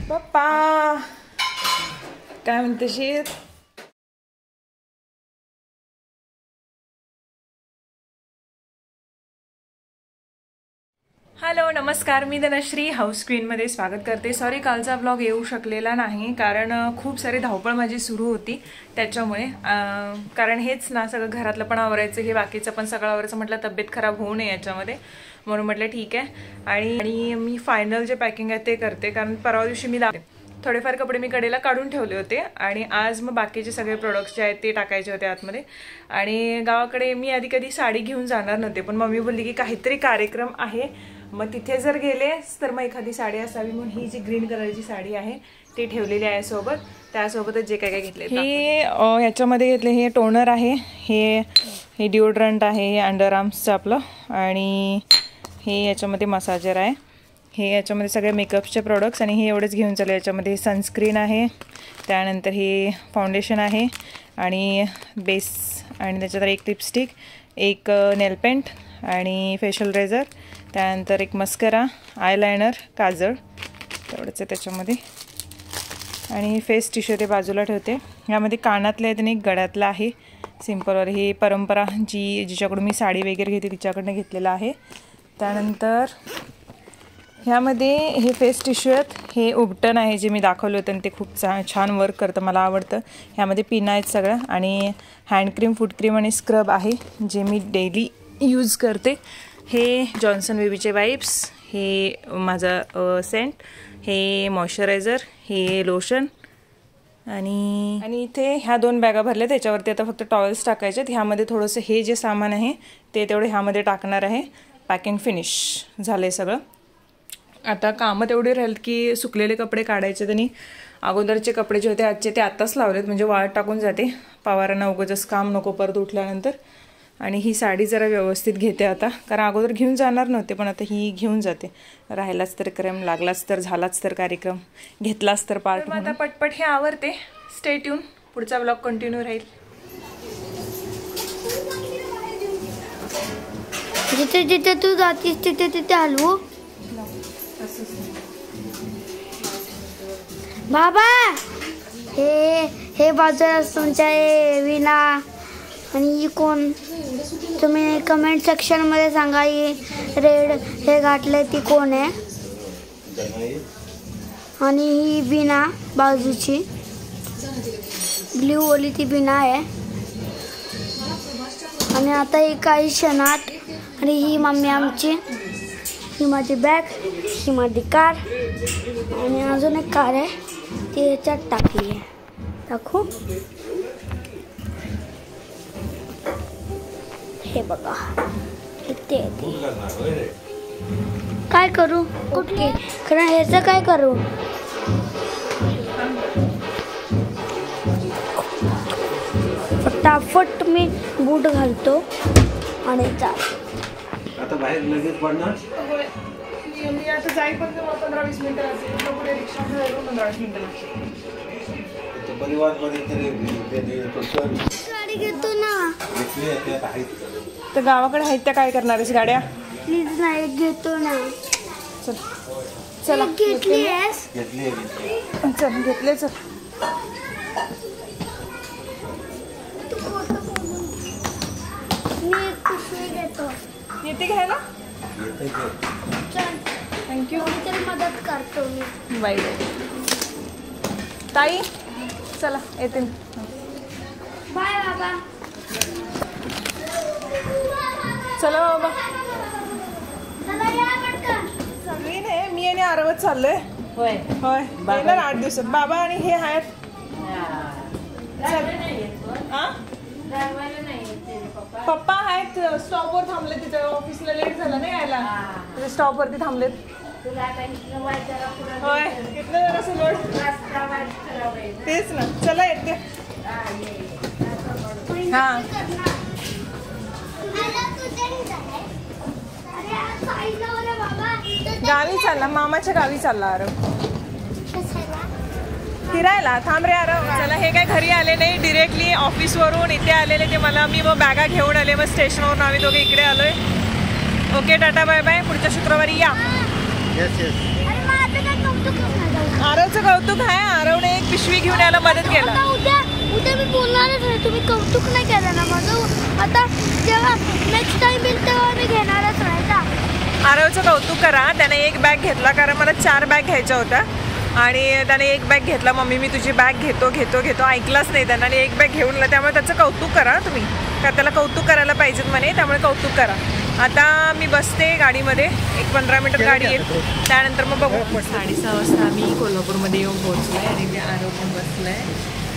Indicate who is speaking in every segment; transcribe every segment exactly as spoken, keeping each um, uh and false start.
Speaker 1: पप्पा काय म्हणते शीत? हॅलो नमस्कार, मी धनश्री हाऊस क्वीनमध्ये स्वागत करते. सॉरी कालचा ब्लॉग येऊ शकलेला नाही कारण खूप सारी धावपळ माझी सुरू होती त्याच्यामुळे. कारण हेच ना सगळं घरातलं पण आवरायचं, हे बाकीचं पण सगळं आवरायचं. म्हटलं तब्येत खराब होऊ नये याच्यामध्ये, म्हणून म्हटलं ठीक आहे. आणि आणि मी फायनल जे पॅकिंग आहे ते करते कारण परवा दिवशी मी थोडेफार कपडे मी कडेला काढून ठेवले होते आणि आज मग बाकीचे सगळे प्रोडक्ट्स जे आहेत ते टाकायचे होते आतमध्ये. आणि गावाकडे मी आधी कधी साडी घेऊन जाणार नव्हते, पण मम्मी बोलली की काहीतरी कार्यक्रम आहे, मग तिथे जर गेले तर मग एखादी साडी असावी, म्हणून ही जी ग्रीन कलरची साडी आहे ती ठेवलेली आहे सोबत. त्यासोबतच जे काय काय घेतले हे ह्याच्यामध्ये घेतले, हे टोनर आहे, हे हे डिओड्रंट आहे, हे अंडर आर्म्सचं आपलं, आणि हे याच्यामध्ये मसाजर आहे, हे याच्यामध्ये सगळे मेकअपचे प्रोडक्ट्स. आणि हे एवढेच घेऊन चालले. याच्यामध्ये सनस्क्रीन आहे, त्यानंतर हे फाउंडेशन आहे आणि बेस, आणि त्याच्यात एक लिपस्टिक, एक नेल पेंट आणि फेशियल रेझर, त्यानंतर एक मस्करा, आयलायनर, काजळ, तेवढंच आहे त्याच्यामध्ये. आणि फेस टिश्यू ते बाजूला ठेवते. ह्यामध्ये कानातले आहेत आणि एक गळ्यातलं आहे सिम्पलवर. ही परंपरा जी जिच्याकडून मी साडी वगैरे घेते तिच्याकडनं घेतलेलं आहे. त्यानंतर ह्यामध्ये हे फेस टिश्यू आहेत, हे उबटन आहे जे मी दाखवलं होतं आणि ते खूप छान छान वर्क करतं, मला आवडतं. ह्यामध्ये पिन आहेत सगळं, आणि हँडक्रीम, फूट क्रीम आणि स्क्रब आहे जे मी डेली यूज करते. हे जॉन्सन बेबीचे वाइप्स, हे माझा सेंट, हे मॉइश्चरायझर, हे लोशन, आणि आणि इथे ह्या दोन बॅगा भरल्या, त्याच्यावरती आता फक्त टॉवेल्स टाकायचे आहेत. ह्यामध्ये थोडंसं हे जे सामान आहे ते तेवढे ह्यामध्ये टाकणार आहे. पॅकिंग फिनिश झालं आहे सगळं. आता कामं तेवढे राहील की सुकलेले कपडे काढायचे, आणि अगोदरचे कपडे जे होते आजचे ते आत्ताच लावलेत, म्हणजे वाळत टाकून जाते. पवारांना उगाचच काम नको परत उठल्यानंतर. आणि ही साडी जरा व्यवस्थित घेते आता, कारण अगोदर घेऊन जाणार नव्हते, पण आता ही घेऊन जाते. राहिलाच तर क्रम, लागलाच तर, झालाच तर कार्यक्रम, घेतलाच तर पार्ट. आता पटपट हे आवरते. स्टे ट्यून, पुढचा ब्लॉग कंटिन्यू राहील.
Speaker 2: जिथे जिथे तू जातीस तिथे तिथे हलवू. बाबा हे हे बाजूला तुमच्या हे विना, आणि ही कोण तुम्ही कमेंट सेक्शनमध्ये सांगा. ही रेड हे घातले ती कोण आहे. आणि ही बिना बाजूची ब्ल्यू वाली ती बिना आहे. आणि आता ही काही क्षणात, आणि ही मम्मी आमची, ही माझी बॅग, ही माझी कार, आणि अजून एक कार आहे ती ह्याच्यात टाकली आहे. दाखवू, हे बघा इथे काय करू कुठे, कारण ह्याचं काय करू. फटाफट मी बूट घालतो आणि जा.
Speaker 3: आता बाहेर लगेच पडणार.
Speaker 1: मी आता जाईपर्यंत पंधरा वीस मिनिटं लागतील, पुढे रिक्षा पंधरा वीस मिनिटं लागतील.
Speaker 2: गाडी घेतो ना,
Speaker 1: तर गावाकडे आहेत त्या काय करणार आहेस गाड्या.
Speaker 2: प्लीज नाही घेतो ना.
Speaker 1: चल चला
Speaker 2: घेतली आहेस,
Speaker 1: चल घेतले. चल
Speaker 2: मी पिशवी घेतो.
Speaker 1: येते घ्यायला.
Speaker 2: चल
Speaker 1: थँक्यू,
Speaker 2: तर मदत करतो मी.
Speaker 1: बाय बाय ताई, चला येते.
Speaker 2: बाय बाबा.
Speaker 1: चला बाबा.
Speaker 2: चला या पटकन.
Speaker 1: सगळी नाही, मी आणि आरवत चाललोय.
Speaker 4: होय
Speaker 1: होय येणार आठ दिवसात. बाबा आणि हे आहेत. पप्पा आहेत स्टॉपवर थांबले, तिथे ऑफिसला लेट झाला नाही यायला, स्टॉपवरती थांबलेत. होय तिथलं जरासं लोड. तेच ना, चला येते. हा गावी चालला, मामाच्या गावी चालला आरव फिरायला. थांब रे आरव. चला हे काय घरी आले नाही, डिरेक्टली ऑफिसवरून इथे आलेले ते. मला मी मग बॅगा घेऊन आले, मग स्टेशनवरून आम्ही दोघे इकडे आलोय. ओके टाटा बाय बाय, पुढच्या शुक्रवारी या.
Speaker 3: Yes yes.
Speaker 1: आरव आरवचं कौतुक आहे, आरवने एक पिशवी घेऊन यायला मदत केला.
Speaker 2: आता उद्या उद्या मी बोलणारच नाही, तुम्ही कौतुक नाही केलं ना माझं. आता जेव्हा नेक्स्ट टाइम येईल तेव्हा मी घेणारच नाही का.
Speaker 1: आरवचं कौतुक करा, त्याने एक बॅग घेतला कारण मला चार बॅग घ्यायच्या होत्या आणि त्याने एक बॅग घेतला. मम्मी मी तुझी बॅग घेतो घेतो घेतो ऐकलाच नाही त्यानं आणि एक बॅग घेऊन आला. त्यामुळे त्याचं कौतुक करा तुम्ही, का त्याला कौतुक करायला पाहिजेत म्हणे, त्यामुळे कौतुक करा. आता मी बसते गाडीमध्ये, एक पंधरा मिनिटात गाडी येईल, त्यानंतर मग बघू. साडेसहा वाजता आम्ही कोल्हापूरमध्ये येऊन पोहोचलो आहे आणि ते आरव पण बसलं आहे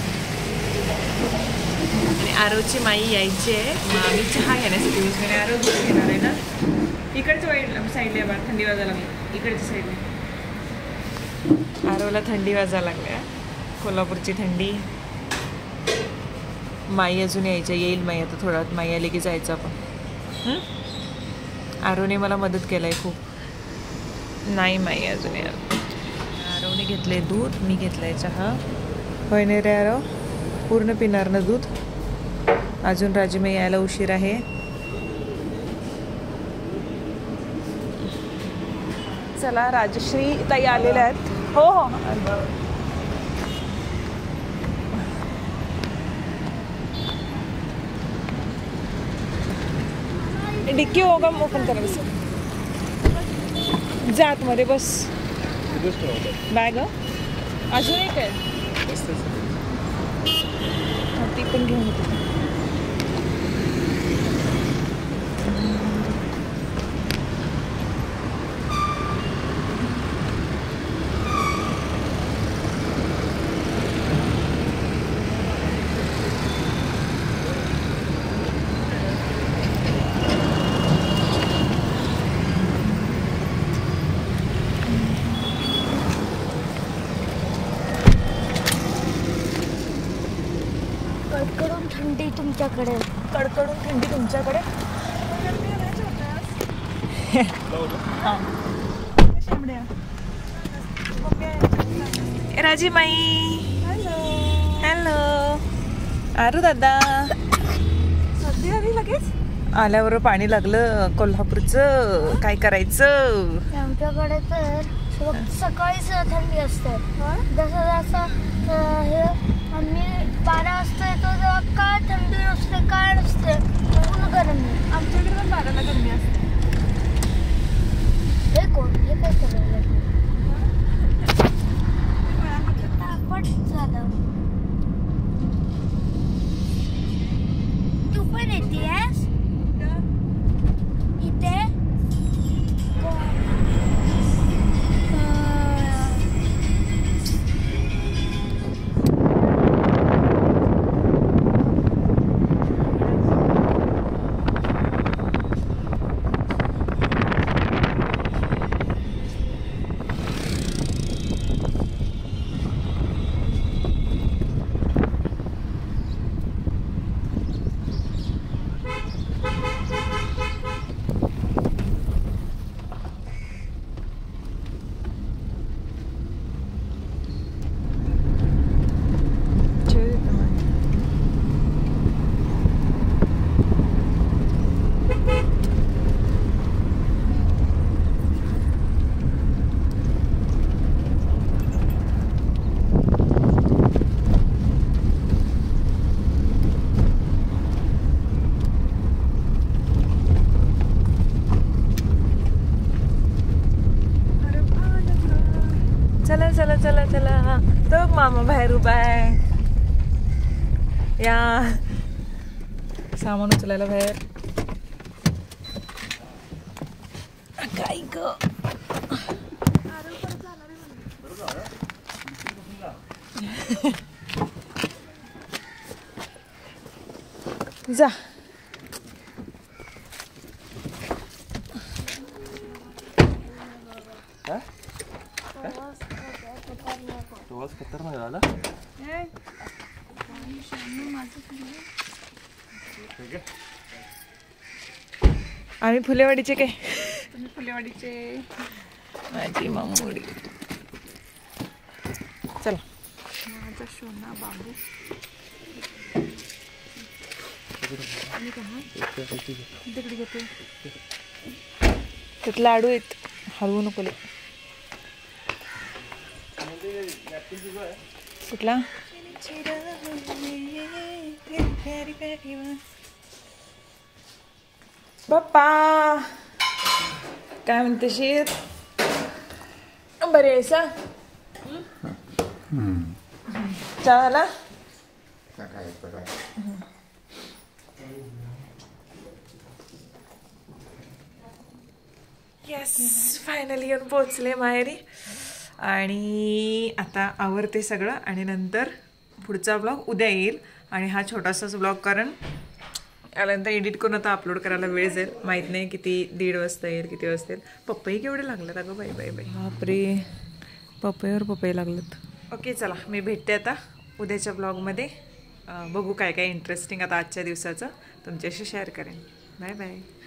Speaker 1: आणि आरवची माई यायची आहे. मग आम्ही चहा घेण्यासाठी बसलो आणि आरव दूध घेणार आहे ना. इकडच्या वाईट साईडला बा थंडी वाजायला लागली, इकडच्या साईडला आरवला थंडी वाजायला लागल्या. कोल्हापूरची थंडी. माई अजून यायच्या, येईल माई आता थोडा वेळात. माई आली की जायचं आपण. आरवने मला मदत केलाय खूप. नाही माई अजून यार. आरवने घेतले दूध, मी घेतलाय चहा. होय नाही रे आरव, पूर्ण पिणार ना दूध. अजून राजीमाई यायला उशीर आहे. चला राजश्री ताई आलेल्या आहेत. हो हो डिक्की होगा ओपन करा बस. जात मध्ये बस. बॅग अजून एक आहे ती पण घेऊन येते.
Speaker 2: कडकडून थंडी तुमच्याकडे.
Speaker 1: कडकडून थंडी तुमच्याकडे. राजी माई. हॅलो आरू दादा. सर्दी आली लगेच. आल्यावर पाणी लागलं कोल्हापूरचं, काय करायचं.
Speaker 2: आमच्याकडे तर सकाळीच थंडी असते. जसं जसं हे आम्ही बारा वाजता येतो तेव्हा काय थंडी नसते, काय नसते, पूर्ण गरम.
Speaker 1: आमच्याकडे पण बाराला गरमी असते.
Speaker 2: हे कोण हे काय करायला तापट झालं. तू पण येतेस इथे.
Speaker 1: चला चला चला चला. तो मामा बाहेर उभा आहे. या सामान उचलायला बाहेर. काय ग जा.
Speaker 3: प्रवास खतरनाक झाला.
Speaker 1: आम्ही फुलेवाडीचे काय. तुम्ही फुलेवाडीचे. माझी मामुडी. चला. माझा सोना बाबू. तिकडे घेते. त्यात लाडू आहेत, हलवू नको. कुठला बाप्पा काय म्हणते शीर बरे आहेस चला येस फायनली येऊन पोचले माहेरी आणि आता आवरते सगळं आणि नंतर पुढचा ब्लॉग उद्या येईल आणि हा छोटासाच ब्लॉग कारण यानंतर एडिट करून आता अपलोड करायला वेळ जाईल माहीत नाही किती दीड वाजता येईल किती वाजता येईल पप्पाही केवढे लागलेत अगं बाई बाई बाई बापरे पपईवर पपई लागलेत ओके चला मी भेटते आता उद्याच्या ब्लॉगमध्ये बघू काय काय इंटरेस्टिंग आता आजच्या दिवसाचं तुमच्याशी शेअर करेन बाय बाय